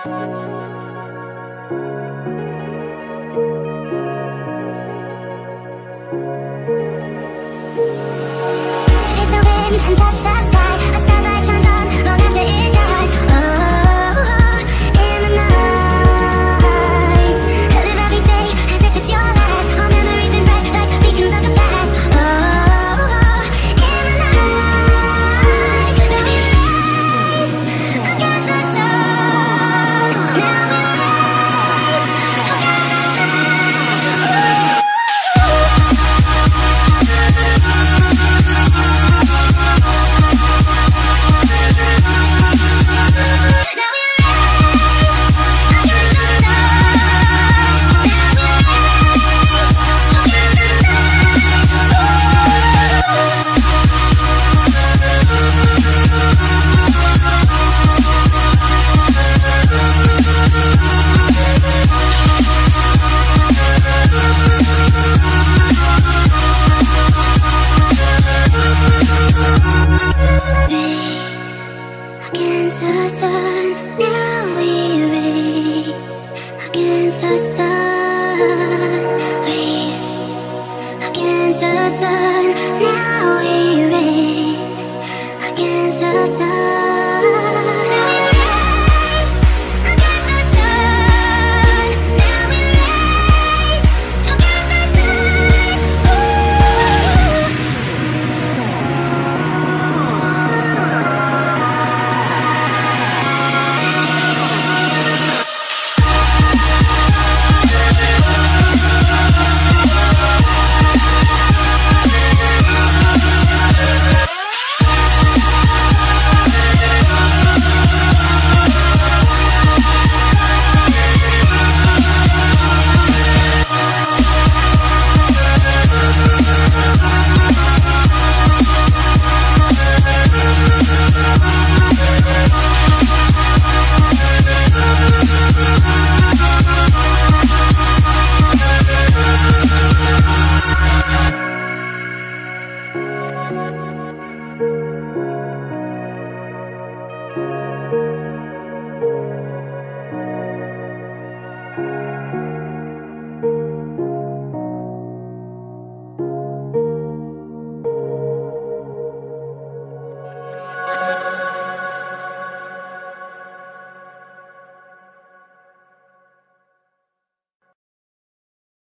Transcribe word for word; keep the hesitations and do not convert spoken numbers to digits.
Chase the wind and touch the sky. A starlight shines on long after it dies. Oh, in the night, I live every day as if it's your last. All memories been bright like beacons of the past. Oh, in the night, now we race against the sun. Now we race against the sun. Against the sun, now we race against the sun, race against the sun.